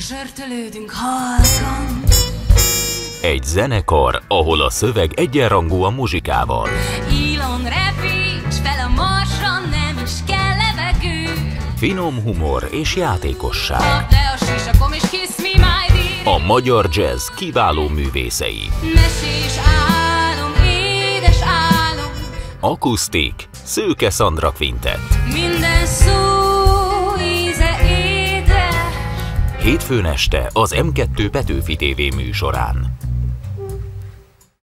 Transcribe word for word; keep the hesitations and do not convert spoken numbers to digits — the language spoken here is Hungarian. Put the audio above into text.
zsörtölődünk halkan. Egy zenekar, ahol a szöveg egyenrangú a muzsikával. Ilon repíts fel a marsra, nem is kell levegő. Finom humor és játékosság. Kapd le a sisakom és kiss me my dear. A magyar jazz kiváló művészei. Mesés álom, édes álom. Akusztik, Szőke Szandra Quintett. Minden szó íze édes. Hétfőn este az M kettő Petőfi té vé műsorán.